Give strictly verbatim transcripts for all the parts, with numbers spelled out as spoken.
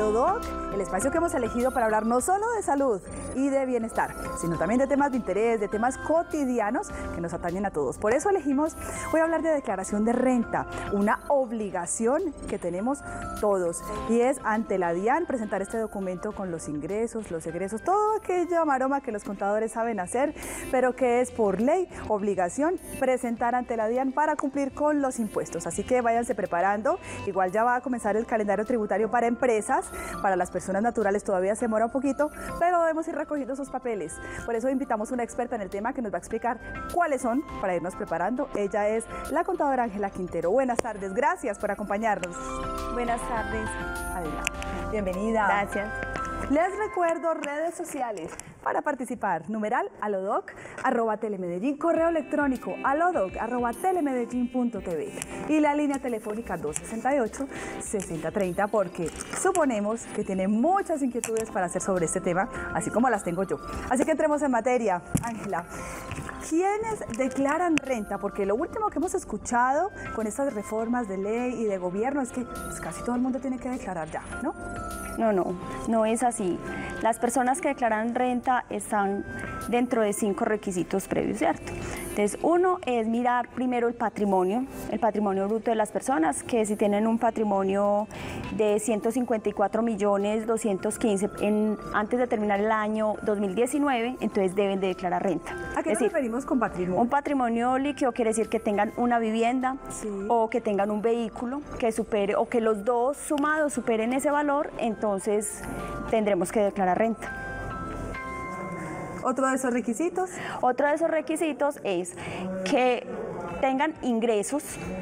Alodoc, el espacio que hemos elegido para hablar no solo de salud y de bienestar, sino también de temas de interés, de temas cotidianos que nos atañen a todos. Por eso elegimos hoy hablar de declaración de renta, una obligación que tenemos todos, y es ante la DIAN presentar este documento con los ingresos, los egresos, todo aquella maroma que los contadores saben hacer, pero que es por ley obligación presentar ante la DIAN para cumplir con los impuestos. Así que váyanse preparando. Igual ya va a comenzar el calendario tributario para empresas. Para las personas naturales todavía se demora un poquito, pero debemos ir recogiendo esos papeles. Por eso invitamos a una experta en el tema que nos va a explicar cuáles son para irnos preparando. Ella es la contadora Ángela Quintero. Buenas tardes, gracias por acompañarnos. Buenas tardes. Adelante. Bienvenida. Gracias. Les recuerdo redes sociales para participar. Numeral alodoc, arroba telemedellín, correo electrónico alodoc, arroba telemedellín punto tv y la línea telefónica dos sesenta y ocho, sesenta treinta, porque suponemos que tiene muchas inquietudes para hacer sobre este tema, así como las tengo yo. Así que entremos en materia. Ángela, ¿quiénes declaran renta? Porque lo último que hemos escuchado con estas reformas de ley y de gobierno es que pues, casi todo el mundo tiene que declarar ya, ¿no? No, no, no es así. Las personas que declaran renta están dentro de cinco requisitos previos, ¿cierto? Entonces, uno es mirar primero el patrimonio, el patrimonio bruto de las personas, que si tienen un patrimonio de ciento cincuenta y cuatro millones doscientos quince en, antes de terminar el año dos mil diecinueve, entonces deben de declarar renta. ¿A qué nos referimos con patrimonio? Un patrimonio líquido quiere decir que tengan una vivienda, sí, o que tengan un vehículo que supere, o que los dos sumados superen ese valor, entonces tendremos que declarar renta. ¿Otro de esos requisitos? Otro de esos requisitos es que tengan ingresos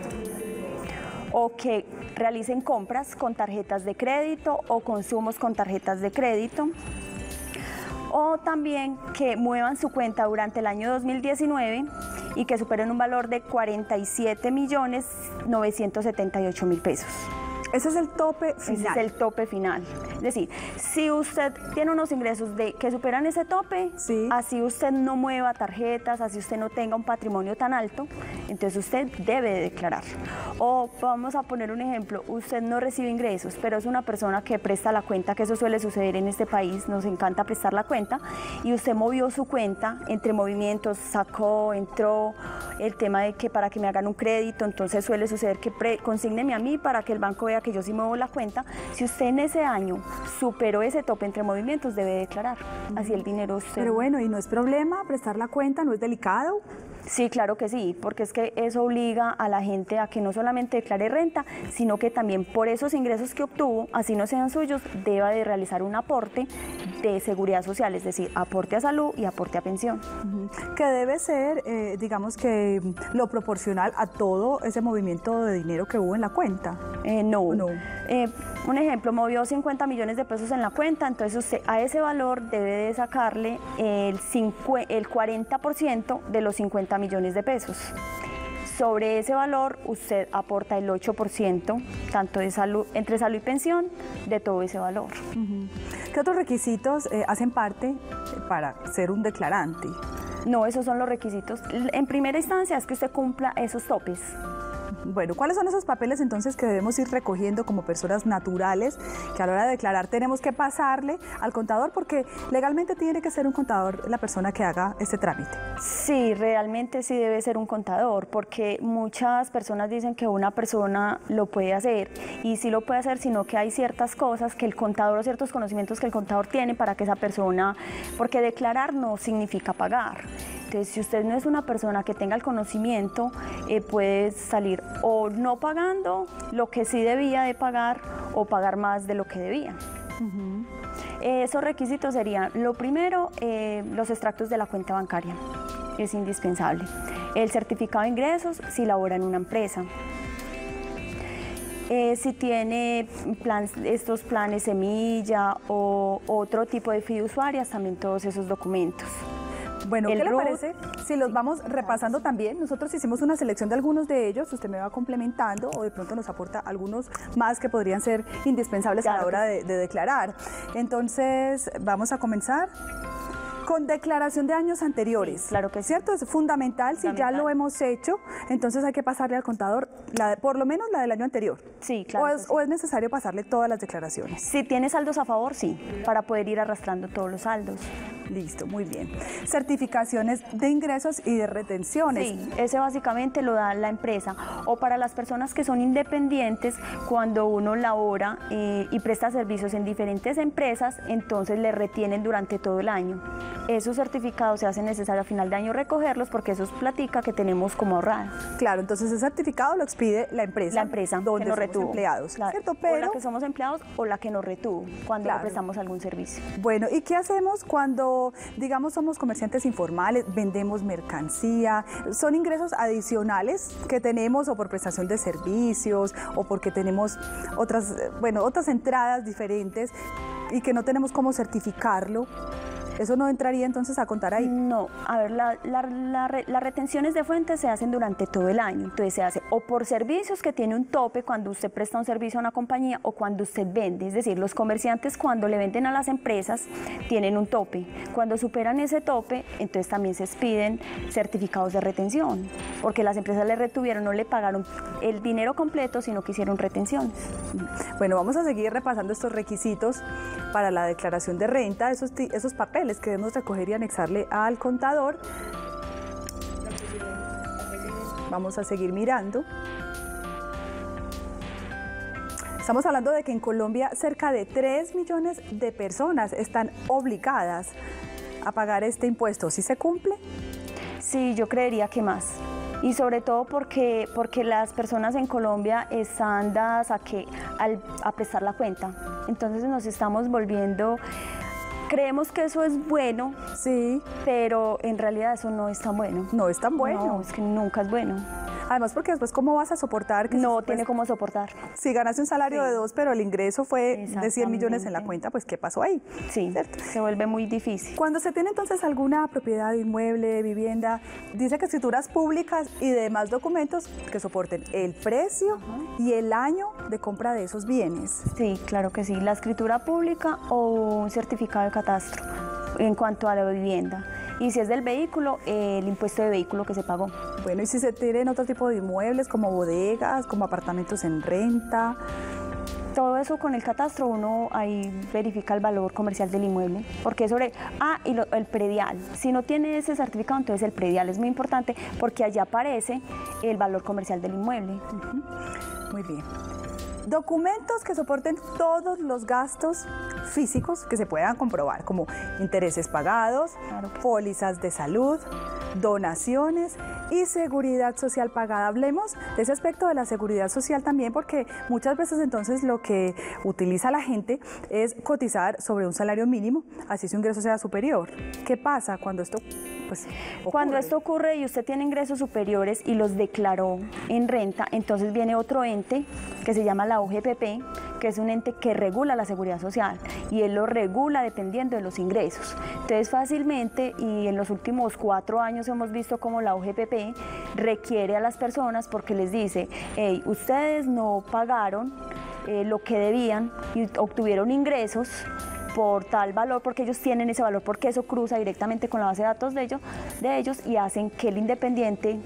o que realicen compras con tarjetas de crédito o consumos con tarjetas de crédito, o también que muevan su cuenta durante el año dos mil diecinueve y que superen un valor de cuarenta y siete millones novecientos setenta y ocho mil pesos. Ese es el tope final. Ese es el tope final. Es decir, si usted tiene unos ingresos de, que superan ese tope, sí, así usted no mueva tarjetas, así usted no tenga un patrimonio tan alto, entonces usted debe de declarar. O vamos a poner un ejemplo, usted no recibe ingresos, pero es una persona que presta la cuenta, que eso suele suceder en este país, nos encanta prestar la cuenta, y usted movió su cuenta, entre movimientos, sacó, entró, el tema de que para que me hagan un crédito, entonces suele suceder que pre, consígneme a mí para que el banco vea que yo sí muevo la cuenta. Si usted en ese año superó ese tope entre movimientos, debe declarar. Así el dinero usted... Pero bueno, ¿y no es problema prestar la cuenta? ¿No es delicado? Sí, claro que sí, porque es que eso obliga a la gente a que no solamente declare renta, sino que también por esos ingresos que obtuvo, así no sean suyos, deba de realizar un aporte de seguridad social, es decir, aporte a salud y aporte a pensión. Uh-huh. Que debe ser, eh, digamos que lo proporcional a todo ese movimiento de dinero que hubo en la cuenta. Eh, no, no. Eh, un ejemplo, movió cincuenta millones de pesos en la cuenta, entonces usted a ese valor debe de sacarle el, el cuarenta por ciento de los cincuenta millones de pesos. Sobre ese valor usted aporta el ocho por ciento, tanto de salud, entre salud y pensión, de todo ese valor. Uh-huh. ¿Qué otros requisitos eh, hacen parte para ser un declarante? No, esos son los requisitos. En primera instancia es que usted cumpla esos topes. Bueno, ¿cuáles son esos papeles entonces que debemos ir recogiendo como personas naturales, que a la hora de declarar tenemos que pasarle al contador? Porque legalmente tiene que ser un contador la persona que haga este trámite. Sí, realmente sí debe ser un contador, porque muchas personas dicen que una persona lo puede hacer, y sí lo puede hacer, sino que hay ciertas cosas que el contador, o ciertos conocimientos que el contador tiene para que esa persona, porque declarar no significa pagar. Entonces, si usted no es una persona que tenga el conocimiento, eh, puede salir o no pagando lo que sí debía de pagar, o pagar más de lo que debía. Uh-huh. eh, esos requisitos serían, lo primero, eh, los extractos de la cuenta bancaria, es indispensable. El certificado de ingresos si labora en una empresa. Eh, si tiene plan, estos planes semilla o otro tipo de fiduciarias, también todos esos documentos. Bueno, ¿qué le parece si los vamos repasando también? Nosotros hicimos una selección de algunos de ellos, usted me va complementando o de pronto nos aporta algunos más que podrían ser indispensables a la hora de, de declarar. Entonces, vamos a comenzar. Con declaración de años anteriores. Sí, claro que sí. ¿Cierto? Es fundamental, fundamental. Si ya lo hemos hecho, entonces hay que pasarle al contador la de, por lo menos la del año anterior. Sí, claro. O es, sí. o es necesario pasarle todas las declaraciones. Si tiene saldos a favor, sí, para poder ir arrastrando todos los saldos. Listo, muy bien. Certificaciones de ingresos y de retenciones. Sí, ese básicamente lo da la empresa. O para las personas que son independientes, cuando uno labora eh, y presta servicios en diferentes empresas, entonces le retienen durante todo el año. Esos certificados se hacen necesario a final de año recogerlos porque eso es platica que tenemos como ahorrada. Claro, entonces ese certificado lo expide la empresa. La empresa donde que nos somos retuvo. empleados, Claro. ¿cierto? O Pero, la que somos empleados o la que nos retuvo cuando Claro. le prestamos algún servicio. bueno, ¿y qué hacemos cuando, digamos, somos comerciantes informales, vendemos mercancía? Son ingresos adicionales que tenemos o por prestación de servicios o porque tenemos otras, bueno, otras entradas diferentes y que no tenemos cómo certificarlo. ¿Eso no entraría entonces a contar ahí? No, a ver, la, la, la, las retenciones de fuentes se hacen durante todo el año, entonces se hace o por servicios que tiene un tope cuando usted presta un servicio a una compañía o cuando usted vende, es decir, los comerciantes cuando le venden a las empresas tienen un tope, cuando superan ese tope, entonces también se expiden certificados de retención, porque las empresas le retuvieron, no le pagaron el dinero completo, sino que hicieron retenciones. Bueno, vamos a seguir repasando estos requisitos para la declaración de renta, esos, esos papeles que debemos recoger y anexarle al contador. Vamos a seguir mirando. Estamos hablando de que en Colombia cerca de tres millones de personas están obligadas a pagar este impuesto. ¿Sí se cumple? Sí, yo creería que más. Y sobre todo porque, porque las personas en Colombia están dadas a, que, al, a prestar la cuenta. Entonces nos estamos volviendo... Creemos que eso es bueno, sí, pero en realidad eso no es tan bueno. No es tan bueno. No, es que nunca es bueno. Además, porque después, ¿cómo vas a soportar? Que no después, tiene cómo soportar. Si ganaste un salario sí. de dos, pero el ingreso fue de cien millones en la cuenta, pues ¿qué pasó ahí? Sí, ¿cierto? Se vuelve muy difícil. Cuando se tiene entonces alguna propiedad inmueble, vivienda, dice que escrituras públicas y demás documentos que soporten el precio uh-huh. y el año de compra de esos bienes. Sí, claro que sí. La escritura pública o un certificado de catastro en cuanto a la vivienda. Y si es del vehículo, eh, el impuesto de vehículo que se pagó. Bueno, y si se tienen otro tipo de inmuebles como bodegas, como apartamentos en renta. Todo eso con el catastro uno ahí verifica el valor comercial del inmueble, porque es sobre, ah, y lo, el predial. Si no tiene ese certificado, entonces el predial es muy importante porque allá aparece el valor comercial del inmueble. Uh-huh. Muy bien. Documentos que soporten todos los gastos físicos que se puedan comprobar, como intereses pagados, claro. pólizas de salud, donaciones y seguridad social pagada. Hablemos de ese aspecto de la seguridad social también, porque muchas veces entonces lo que utiliza la gente es cotizar sobre un salario mínimo, así su ingreso sea superior. ¿Qué pasa cuando esto pues, ocurre? Cuando esto ocurre y usted tiene ingresos superiores y los declaró en renta, entonces viene otro ente que se llama la O G P P, que es un ente que regula la seguridad social y él lo regula dependiendo de los ingresos. Entonces fácilmente, y en los últimos cuatro años hemos visto cómo la O G P P requiere a las personas porque les dice, hey, ustedes no pagaron eh, lo que debían y obtuvieron ingresos por tal valor, porque ellos tienen ese valor, porque eso cruza directamente con la base de datos de ellos, de ellos y hacen que el independiente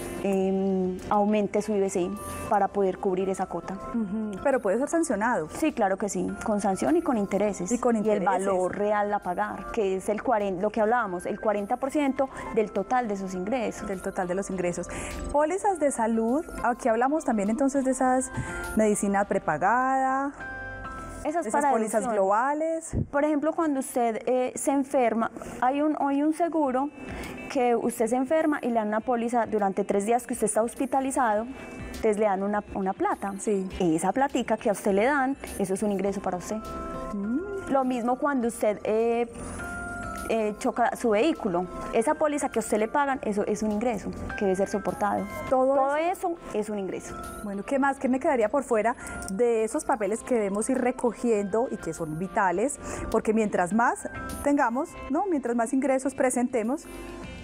Eh, aumente su I B C para poder cubrir esa cuota. Uh-huh. Pero puede ser sancionado. Sí, claro que sí, con sanción y con intereses. Y con intereses. Y el valor real a pagar, que es el cuarenta, lo que hablábamos, el cuarenta por ciento del total de sus ingresos. Del total de los ingresos. Pólizas de salud, aquí hablamos también entonces de esas medicina prepagada. Esas, esas pólizas globales. Por ejemplo, cuando usted eh, se enferma, hay un, hay un seguro que usted se enferma y le dan una póliza durante tres días que usted está hospitalizado, entonces le dan una, una plata. Sí. Esa platica que a usted le dan, eso es un ingreso para usted. Mm. Lo mismo cuando usted eh, eh, choca su vehículo, esa póliza que a usted le pagan, eso es un ingreso que debe ser soportado. Todo, Todo eso? eso es un ingreso. Bueno, ¿qué más? ¿Qué me quedaría por fuera de esos papeles que debemos ir recogiendo y que son vitales? Porque mientras más tengamos, ¿no? Mientras más ingresos presentemos,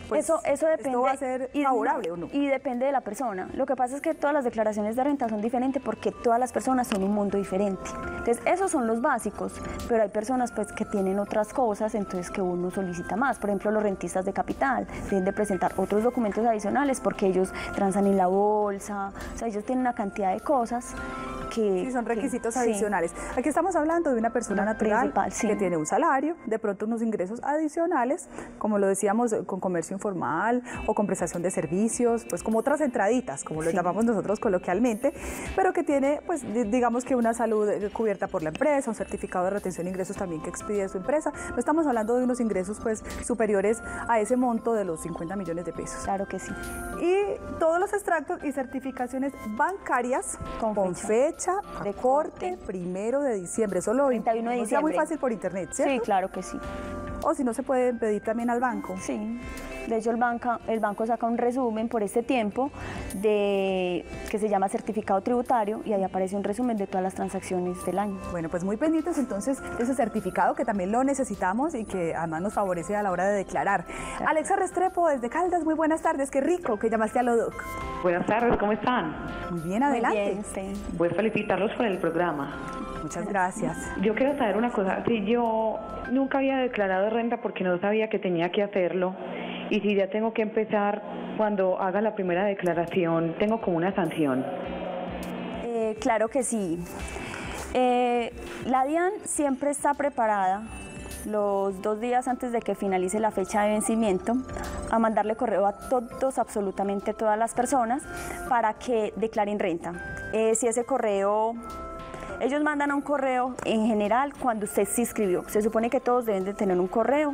pues eso, eso depende, esto va a ser favorable y, o no. Y depende de la persona. Lo que pasa es que todas las declaraciones de renta son diferentes porque todas las personas son un mundo diferente. Entonces, esos son los básicos, pero hay personas pues que tienen otras cosas, entonces que uno solicita más. Por ejemplo, los rentistas de capital deben de presentar otros documentos adicionales porque ellos transan en la bolsa, o sea, ellos tienen una cantidad de cosas que... Sí, son requisitos que, adicionales. Sí. Aquí estamos hablando de una persona la natural sí. que tiene un salario, de pronto unos ingresos adicionales, como lo decíamos, con comercio informal o con prestación de servicios, pues como otras entraditas, como lo sí. llamamos nosotros coloquialmente, pero que tiene, pues digamos que una salud cubierta por la empresa, un certificado de retención de ingresos también que expide su empresa. No estamos hablando de unos ingresos pues superiores a ese monto de los cincuenta millones de pesos. Claro que sí. Y todos los extractos y certificaciones bancarias con, con fecha, fecha de corte, corte primero de diciembre. Eso lo treinta y uno de diciembre. muy fácil por internet, ¿cierto? Sí, claro que sí. O si no, se puede pedir también al banco. Sí. De hecho, el, banca, el banco saca un resumen por este tiempo de, que se llama certificado tributario y ahí aparece un resumen de todas las transacciones del año. Bueno, pues muy pendientes entonces de ese certificado que también lo necesitamos y que además nos favorece a la hora de declarar. Claro. Alexa Restrepo desde Caldas, muy buenas tardes. Qué rico que llamaste a Lodoc. Buenas tardes, ¿cómo están? Muy bien, adelante. Muy bien, sí. Voy a felicitarlos por el programa. Muchas gracias. Yo quiero saber una cosa, si yo nunca había declarado renta porque no sabía que tenía que hacerlo, y si ya tengo que empezar cuando haga la primera declaración, ¿tengo como una sanción? Eh, claro que sí. Eh, la DIAN siempre está preparada los dos días antes de que finalice la fecha de vencimiento a mandarle correo a todos, absolutamente todas las personas, para que declaren renta. Eh, si ese correo... Ellos mandan un correo en general cuando usted se inscribió. Se supone que todos deben de tener un correo.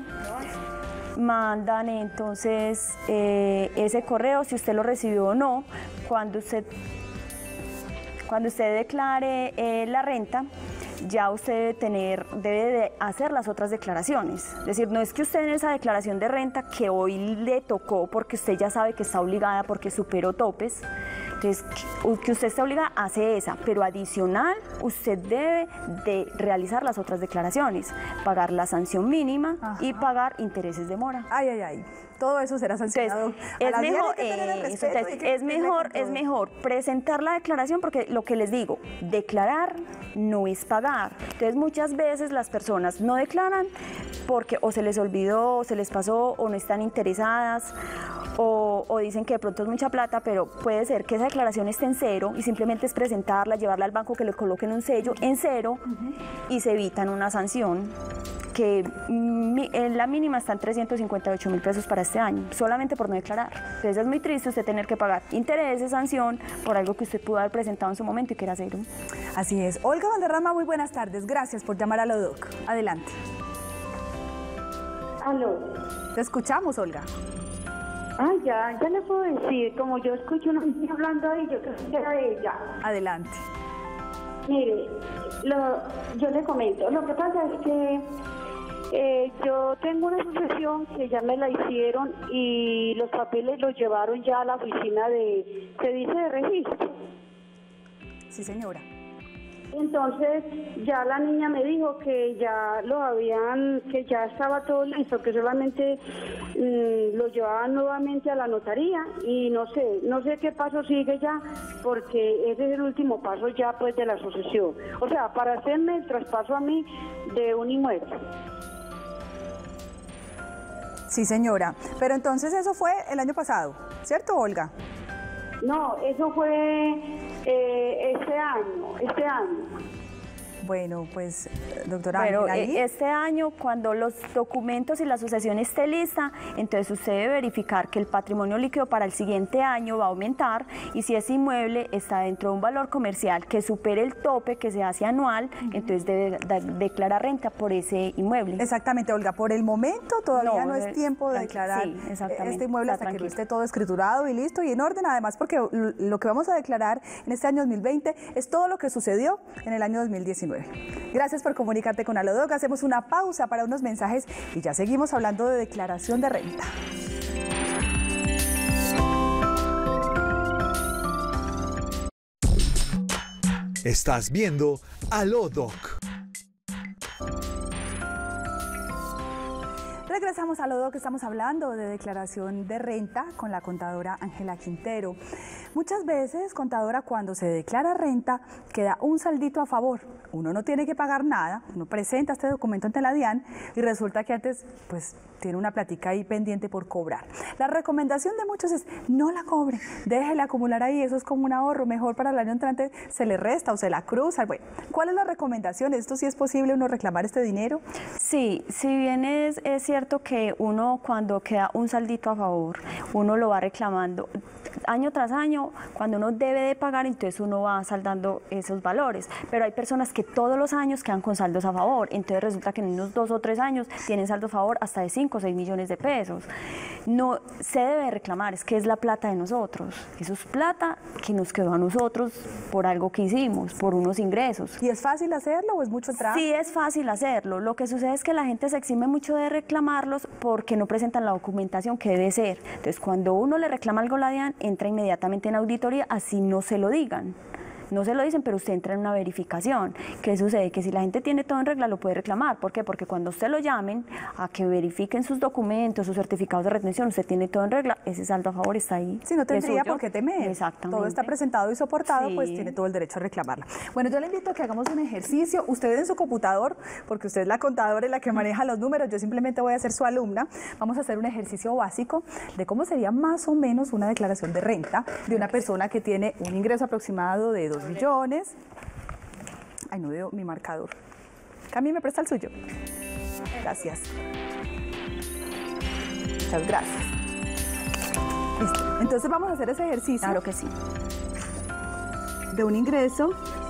Mandan entonces eh, ese correo, si usted lo recibió o no. Cuando usted, cuando usted declare eh, la renta, ya usted debe, tener, debe de hacer las otras declaraciones. Es decir, no es que usted en esa declaración de renta que hoy le tocó porque usted ya sabe que está obligada porque superó topes, entonces que usted está obligada, hace esa, pero adicional usted debe de realizar las otras declaraciones, pagar la sanción mínima. Ajá. Y pagar intereses de mora. Ay, ay, ay. Todo eso será sancionado. Entonces, es mejor, eh, eso, entonces, es, mejor es mejor presentar la declaración porque lo que les digo, declarar no es pagar. Entonces muchas veces las personas no declaran porque o se les olvidó, o se les pasó, o no están interesadas, o, o dicen que de pronto es mucha plata, pero puede ser que esa declaración esté en cero y simplemente es presentarla, llevarla al banco que le coloquen un sello en cero. Uh-huh. Y se evitan una sanción que en la mínima están trescientos cincuenta y ocho mil pesos para este año, solamente por no declarar. Entonces es muy triste usted tener que pagar intereses, sanción, por algo que usted pudo haber presentado en su momento y que era cero. Así es. Olga Valderrama, muy buenas tardes. Gracias por llamar a Lodoc. Adelante. Aló. Te escuchamos, Olga. Ah, ya, ya le puedo decir, como yo escucho una niña hablando ahí, yo creo que era ella. Adelante. Mire, lo, yo le comento, lo que pasa es que eh, yo tengo una sucesión que ya me la hicieron y los papeles los llevaron ya a la oficina de, se dice, de registro. Sí, señora. Entonces ya la niña me dijo que ya lo habían, que ya estaba todo listo, que solamente mmm, lo llevaban nuevamente a la notaría y no sé, no sé qué paso sigue ya, porque ese es el último paso ya pues de la sucesión. O sea, para hacerme el traspaso a mí de un inmueble. Sí, señora. Pero entonces eso fue el año pasado, ¿cierto, Olga? No, eso fue eh, este año, este año. Bueno, pues, doctora. Pero este año, cuando los documentos y la sucesión esté lista, entonces usted debe verificar que el patrimonio líquido para el siguiente año va a aumentar y si ese inmueble está dentro de un valor comercial que supere el tope que se hace anual, uh-huh. entonces debe de declarar renta por ese inmueble. Exactamente, Olga. Por el momento todavía no, no es tiempo de declarar sí, este inmueble hasta tranquilo. que no esté todo escriturado y listo y en orden, además porque lo que vamos a declarar en este año dos mil veinte es todo lo que sucedió en el año dos mil diecinueve. Gracias por comunicarte con Alodoc. Hacemos una pausa para unos mensajes y ya seguimos hablando de declaración de renta. Estás viendo Alodoc. Regresamos a lo que estamos hablando de declaración de renta con la contadora Ángela Quintero. Muchas veces, contadora, cuando se declara renta, queda un saldito a favor. Uno no tiene que pagar nada, uno presenta este documento ante la DIAN y resulta que antes, pues, tiene una plática ahí pendiente por cobrar. La recomendación de muchos es, no la cobre, déjela acumular ahí, eso es como un ahorro, mejor para el año entrante se le resta o se la cruza. Bueno, ¿cuál es la recomendación? ¿Esto sí es posible uno reclamar este dinero? Sí, si bien es, es cierto que uno cuando queda un saldito a favor, uno lo va reclamando año tras año, cuando uno debe de pagar, entonces uno va saldando esos valores, pero hay personas que todos los años quedan con saldos a favor, entonces resulta que en unos dos o tres años tienen saldo a favor hasta de cinco o seis millones de pesos. No se debe reclamar, es que es la plata de nosotros, eso es plata que nos quedó a nosotros por algo que hicimos, por unos ingresos. ¿Y es fácil hacerlo o es mucho trabajo? Sí, es fácil hacerlo, lo que sucede es que la gente se exime mucho de reclamarlos porque no presentan la documentación que debe ser. Entonces, cuando uno le reclama algo a la DIAN, entra inmediatamente en auditoría, así no se lo digan. No se lo dicen, pero usted entra en una verificación. ¿Qué sucede? Que si la gente tiene todo en regla, lo puede reclamar. ¿Por qué? Porque cuando usted lo llamen a que verifiquen sus documentos, sus certificados de retención, usted tiene todo en regla, ese saldo a favor está ahí. Si no tendría por qué temer. Exactamente. Todo está presentado y soportado, Sí. pues tiene todo el derecho a reclamarla. Bueno, yo le invito a que hagamos un ejercicio. Usted en su computador, porque usted es la contadora y la que maneja los números, yo simplemente voy a ser su alumna. Vamos a hacer un ejercicio básico de cómo sería más o menos una declaración de renta de una persona que tiene un ingreso aproximado de dos millones. Ay, no veo mi marcador. Cami, ¿me presta el suyo? Gracias. Muchas gracias. Listo. Entonces vamos a hacer ese ejercicio. Claro que sí. De un ingreso,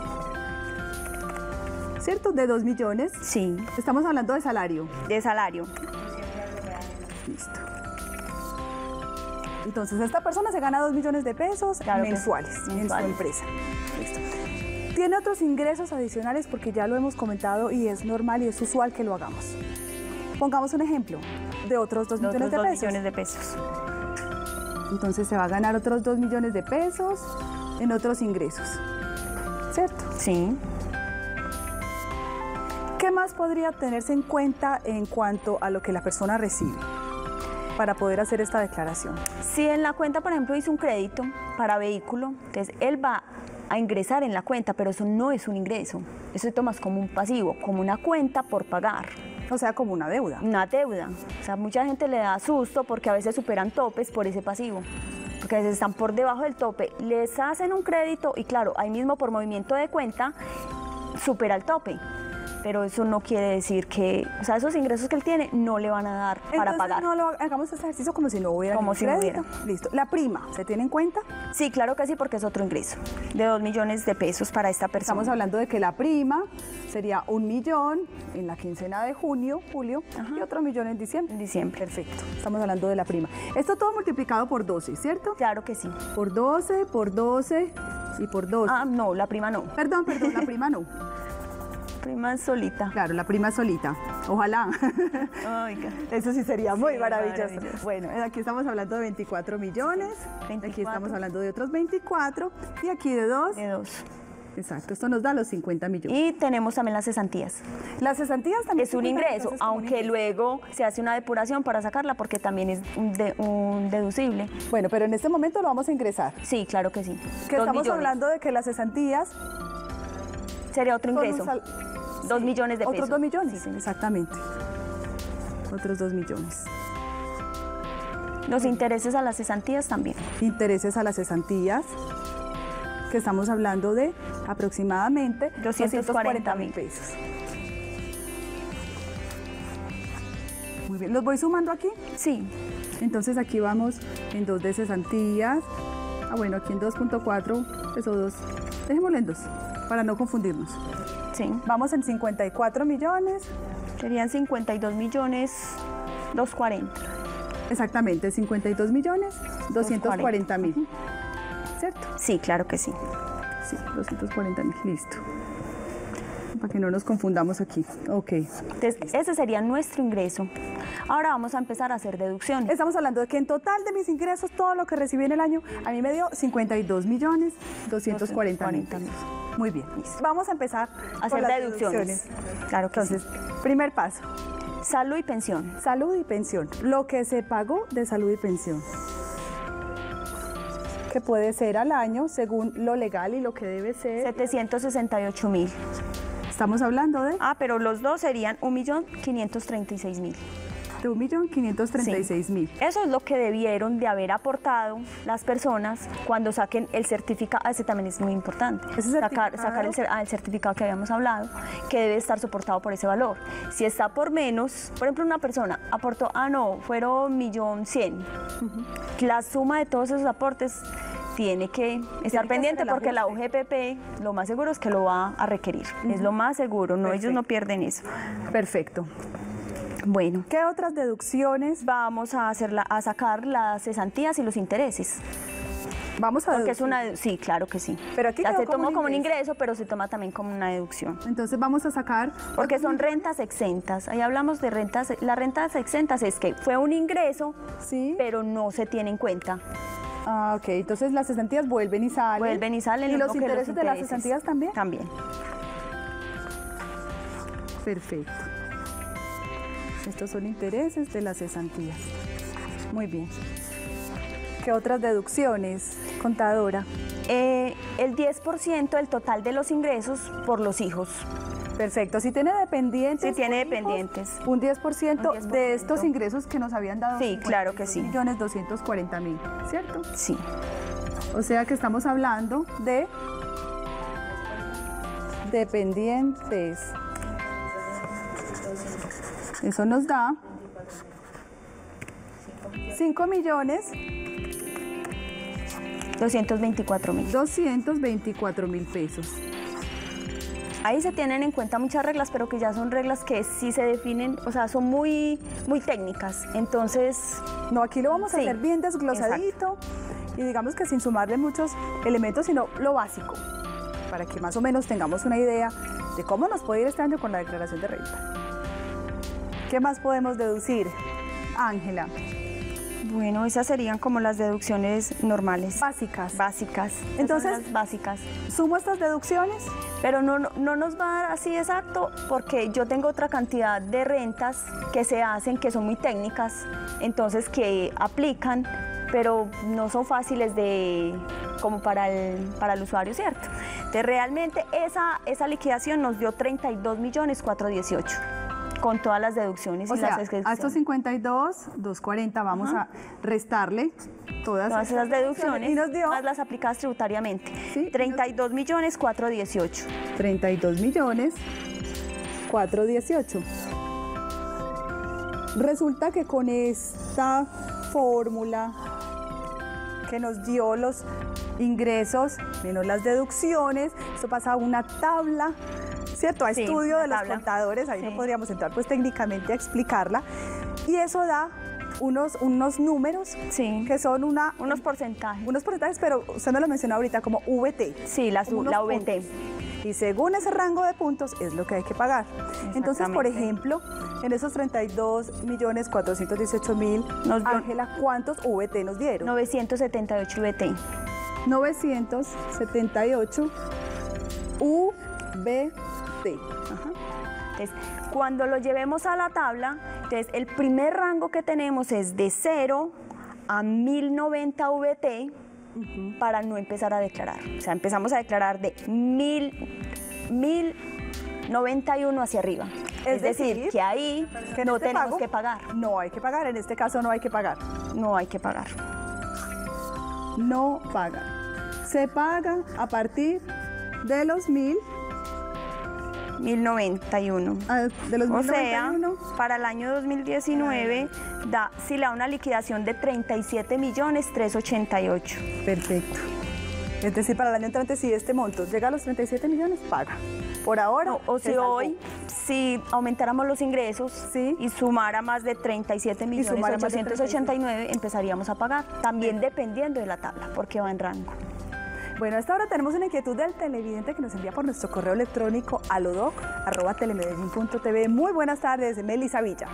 ¿cierto? De dos millones. Sí. Estamos hablando de salario. De salario. Listo. Entonces, esta persona se gana dos millones de pesos Claro que mensuales, sí, en su mensuales. empresa. Listo. Tiene otros ingresos adicionales porque ya lo hemos comentado y es normal y es usual que lo hagamos. Pongamos un ejemplo de otros dos De millones otros de dos pesos. millones de pesos. Entonces se va a ganar otros dos millones de pesos en otros ingresos, ¿cierto? Sí. ¿Qué más podría tenerse en cuenta en cuanto a lo que la persona recibe para poder hacer esta declaración? Si en la cuenta, por ejemplo, hizo un crédito para vehículo, entonces él va a ingresar en la cuenta, pero eso no es un ingreso. Eso se toma como un pasivo, como una cuenta por pagar. O sea, como una deuda. Una deuda. O sea, mucha gente le da susto porque a veces superan topes por ese pasivo. Porque a veces están por debajo del tope, les hacen un crédito y claro, ahí mismo por movimiento de cuenta supera el tope. Pero eso no quiere decir que, o sea, esos ingresos que él tiene no le van a dar para Entonces, pagar. no lo hagamos ese ejercicio como si no hubiera Como ningún si no crédito. hubiera. Listo. La prima, ¿se tiene en cuenta? Sí, claro que sí, porque es otro ingreso de dos millones de pesos para esta persona. Estamos hablando de que la prima sería un millón en la quincena de junio, julio, y otro millón en diciembre. En diciembre. Perfecto. Estamos hablando de la prima. Esto todo multiplicado por doce, ¿cierto? Claro que sí. Por doce, por doce y por doce. Ah, no, la prima no. Perdón, perdón, la prima no. Prima solita. Claro, la prima solita. Ojalá. Oiga. Eso sí sería muy Sí, maravilloso. maravilloso. Bueno, aquí estamos hablando de veinticuatro millones. Aquí veinticuatro. estamos hablando de otros veinticuatro. Y aquí de dos. De dos. Exacto, esto nos da los cincuenta millones. Y tenemos también las cesantías. Las cesantías también Es un se cuentan ingreso, entonces como un aunque ingreso. luego se hace una depuración para sacarla porque también es un, de- un deducible. Bueno, pero en este momento lo vamos a ingresar. Sí, claro que sí. Que Dos estamos millones. hablando de que las cesantías Sería otro son un ingreso. sal- Dos Sí, millones de otros pesos. dos millones, Sí. exactamente. Otros dos millones. Los intereses a las cesantías también. Intereses a las cesantías, que estamos hablando de aproximadamente doscientos cuarenta mil mil pesos. Muy bien, ¿los voy sumando aquí? Sí. Entonces aquí vamos en dos de cesantías. Ah, bueno, aquí en dos punto cuatro, eso dos. Dejémoslo en dos, para no confundirnos. Sí. Vamos en cincuenta y cuatro millones. Serían cincuenta y dos millones doscientos cuarenta. Exactamente, cincuenta y dos millones, doscientos cuarenta mil. ¿Cierto? Sí, claro que sí. Sí, doscientos cuarenta mil, listo. Para que no nos confundamos aquí. Ok. Entonces, ese sería nuestro ingreso. Ahora vamos a empezar a hacer deducciones. Estamos hablando de que en total de mis ingresos, todo lo que recibí en el año, a mí me dio cincuenta y dos millones, doscientos cuarenta mil. Muy bien, listo. Vamos a empezar A hacer con las deducciones. Claro que Entonces, sí. primer paso. Salud y pensión. Salud y pensión. Lo que se pagó de salud y pensión. Que puede ser al año según lo legal y lo que debe ser. setecientos sesenta y ocho mil. Estamos hablando de. Ah, pero los dos serían un millón quinientos treinta y seis mil. De un millón quinientos treinta y seis mil. Eso es lo que debieron de haber aportado las personas cuando saquen el certificado. Ese también es muy importante. ¿Ese sacar sacar el, ah, el certificado que habíamos hablado, que debe estar soportado por ese valor. Si está por menos, por ejemplo, una persona aportó, ah, no, fueron un millón cien. Uh-huh. La suma de todos esos aportes tiene que estar pendiente porque la U G P P lo más seguro es que lo va a requerir. Uh-huh. Es lo más seguro, no, ellos no pierden eso. Perfecto. Bueno, ¿qué otras deducciones? Vamos a hacer la, a sacar las cesantías y los intereses. Vamos a Porque es una, sí, claro que sí. Pero aquí ya se como toma un como un ingreso, pero se toma también como una deducción. Entonces vamos a sacar. Porque son rentas exentas. Ahí hablamos de rentas. Las rentas exentas es que fue un ingreso, sí, pero no se tiene en cuenta. Ah, ok. Entonces las cesantías vuelven y salen. Vuelven y salen. ¿Y los los intereses, los de las cesantías también? También. Perfecto. Estos son intereses de las cesantías. Muy bien. ¿Qué otras deducciones, contadora? Eh, el diez por ciento del total de los ingresos por los hijos. Perfecto. Si tiene dependientes. Si tiene hijos, dependientes. Un diez por ciento de estos ingresos que nos habían dado. Sí, claro que sí. un millón doscientos cuarenta mil, ¿cierto? Sí. O sea que estamos hablando de dependientes. Eso nos da cinco millones doscientos veinticuatro mil. doscientos veinticuatro mil pesos. Ahí se tienen en cuenta muchas reglas, pero que ya son reglas que sí se definen, o sea, son muy, muy técnicas. Entonces, no, aquí lo vamos a sí, hacer bien desglosadito. Exacto. Y digamos que sin sumarle muchos elementos, sino lo básico, para que más o menos tengamos una idea de cómo nos puede ir este año con la declaración de renta. ¿Qué más podemos deducir, Ángela? Bueno, esas serían como las deducciones normales. Básicas. Básicas. Entonces, las básicas. ¿Sumo estas deducciones? Pero no, no, no nos va a dar así exacto porque yo tengo otra cantidad de rentas que se hacen, que son muy técnicas, entonces que aplican, pero no son fáciles de como para el, para el usuario, ¿cierto? Entonces, realmente esa, esa liquidación nos dio treinta y dos millones cuatrocientos dieciocho. Con todas las deducciones o y sea, las exclusiones. A estos cincuenta y dos, doscientos cuarenta vamos Ajá. a restarle todas, todas esas deducciones y nos dio más las aplicadas tributariamente. ¿Sí? treinta y dos millones cuatrocientos dieciocho. treinta y dos millones cuatrocientos dieciocho. Resulta que con esta fórmula que nos dio los ingresos menos las deducciones, eso pasa a una tabla, ¿cierto? A sí, estudio de los tabla. contadores, ahí sí. no podríamos entrar pues técnicamente a explicarla, y eso da unos, unos números sí. que son una, unos porcentajes. Unos porcentajes, pero usted me lo mencionó ahorita como V T. Sí, la, la V T. Puntos. Y según ese rango de puntos es lo que hay que pagar. Entonces, por ejemplo, en esos treinta y dos millones cuatrocientos dieciocho mil, Ángela, ¿cuántos V T nos dieron? novecientos setenta y ocho V T. novecientos setenta y ocho V T. Ajá. Entonces, cuando lo llevemos a la tabla, entonces el primer rango que tenemos es de cero a mil noventa V T. Uh-huh. Para no empezar a declarar. O sea, empezamos a declarar de mil noventa y uno hacia arriba. Es, es decir, decir, que ahí que no tenemos pago, que pagar. No hay que pagar, en este caso no hay que pagar. No hay que pagar. No paga. Se paga a partir de los mil. mil noventa y uno. Ah, de los o mil noventa y uno. Sea, para el año dos mil diecinueve da, sí, da una liquidación de treinta y siete millones trescientos ochenta y ocho. Perfecto. Es decir, para el año entrante, si este monto llega a los treinta y siete millones, paga. Por ahora. No, o si hoy, si aumentáramos los ingresos ¿sí? y sumara más de treinta y siete millones ochocientos ochenta y nueve, empezaríamos a pagar. También sí. dependiendo de la tabla, porque va en rango. Bueno, a esta hora tenemos una inquietud del televidente que nos envía por nuestro correo electrónico alodoc arroba telemedellín punto tv. Muy buenas tardes, Melissa Villa.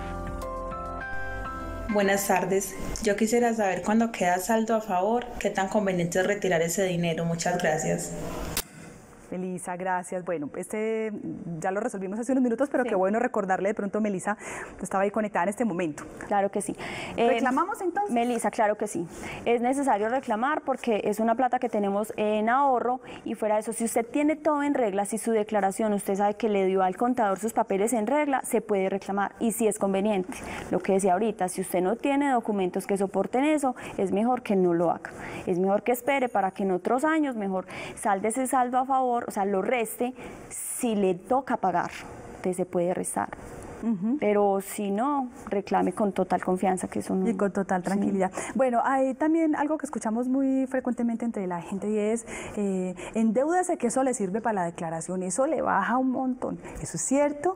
Buenas tardes. Yo quisiera saber cuándo queda saldo a favor, qué tan conveniente es retirar ese dinero. Muchas gracias. Melissa, gracias. Bueno, este ya lo resolvimos hace unos minutos, pero sí. qué bueno recordarle de pronto, Melissa, estaba ahí conectada en este momento. Claro que sí. ¿Reclamamos eh, entonces? Melissa, claro que sí. Es necesario reclamar porque es una plata que tenemos en ahorro y fuera de eso, si usted tiene todo en regla, si su declaración, usted sabe que le dio al contador sus papeles en regla, se puede reclamar y si es conveniente. Lo que decía ahorita, si usted no tiene documentos que soporten eso, es mejor que no lo haga. Es mejor que espere para que en otros años mejor salde ese saldo a favor, o sea, lo reste si le toca pagar, entonces se puede restar. Uh-huh. Pero si no, reclame con total confianza, que eso no... Y con total tranquilidad. Sí. Bueno, hay también algo que escuchamos muy frecuentemente entre la gente y es, eh, endeúdese, que eso le sirve para la declaración, eso le baja un montón. ¿Eso es cierto?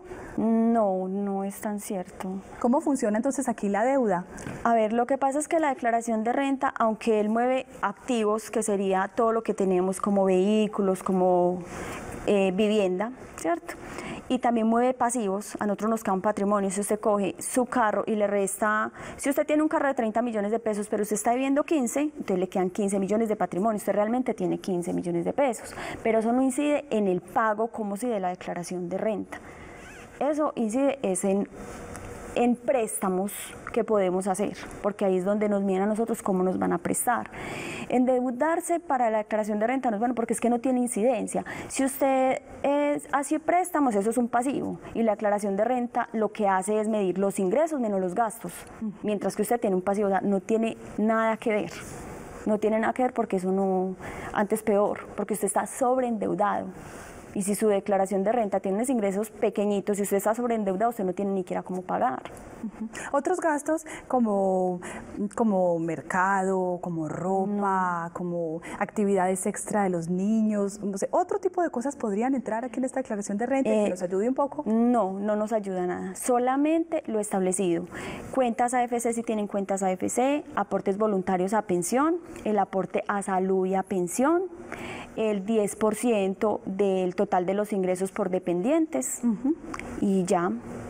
No, no es tan cierto. ¿Cómo funciona entonces aquí la deuda? A ver, lo que pasa es que la declaración de renta, aunque él mueve activos, que sería todo lo que tenemos como vehículos, como eh, vivienda, ¿cierto? Y también mueve pasivos, a nosotros nos queda un patrimonio. Si usted coge su carro y le resta, si usted tiene un carro de treinta millones de pesos, pero usted está debiendo quince, entonces le quedan quince millones de patrimonio, usted realmente tiene quince millones de pesos, pero eso no incide en el pago como si de la declaración de renta. Eso incide es en, en préstamos que podemos hacer, porque ahí es donde nos miden a nosotros cómo nos van a prestar. Endeudarse para la declaración de renta no es bueno porque es que no tiene incidencia. Si usted es, hace préstamos, eso es un pasivo, y la declaración de renta lo que hace es medir los ingresos menos los gastos, mientras que usted tiene un pasivo, o sea, no tiene nada que ver. No tiene nada que ver porque eso no, antes peor, porque usted está sobreendeudado. Y si su declaración de renta tiene unos ingresos pequeñitos, si usted está sobreendeudado, usted no tiene ni siquiera cómo pagar. Uh-huh. Otros gastos como, como mercado, como ropa, no. como actividades extra de los niños, no sé, otro tipo de cosas podrían entrar aquí en esta declaración de renta, eh, que nos ayude un poco. No, no nos ayuda nada, solamente lo establecido. Cuentas A F C si tienen cuentas A F C, aportes voluntarios a pensión, el aporte a salud y a pensión, el diez por ciento del total de los ingresos por dependientes uh-huh. y ya.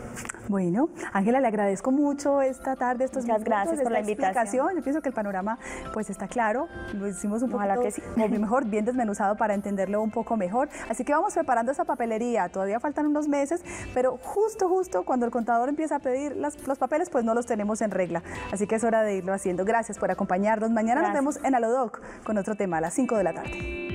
Bueno, Ángela, le agradezco mucho esta tarde, estos Muchas minutos, gracias por la invitación. Yo pienso que el panorama pues está claro, lo hicimos un Ojalá poquito que sí. mejor, bien desmenuzado para entenderlo un poco mejor. Así que vamos preparando esa papelería, todavía faltan unos meses, pero justo, justo cuando el contador empieza a pedir las, los papeles, pues no los tenemos en regla. Así que es hora de irlo haciendo. Gracias por acompañarnos. Mañana gracias. Nos vemos en Alodoc con otro tema a las cinco de la tarde.